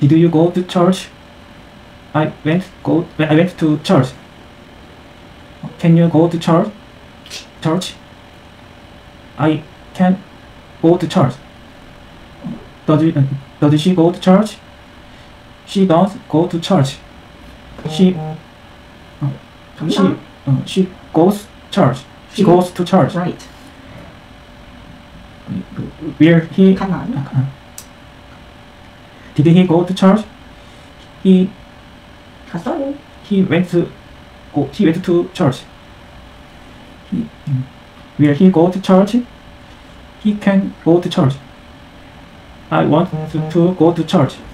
Did you go to church? I went to church. Can you go to church? I can go to church. Does she go to church? She does go to church. She goes church. She goes to church. Right. Will he? Come on. Did he go to church? He 갔어요. went to church. Will he go to church? He can go to church. I want to go to church.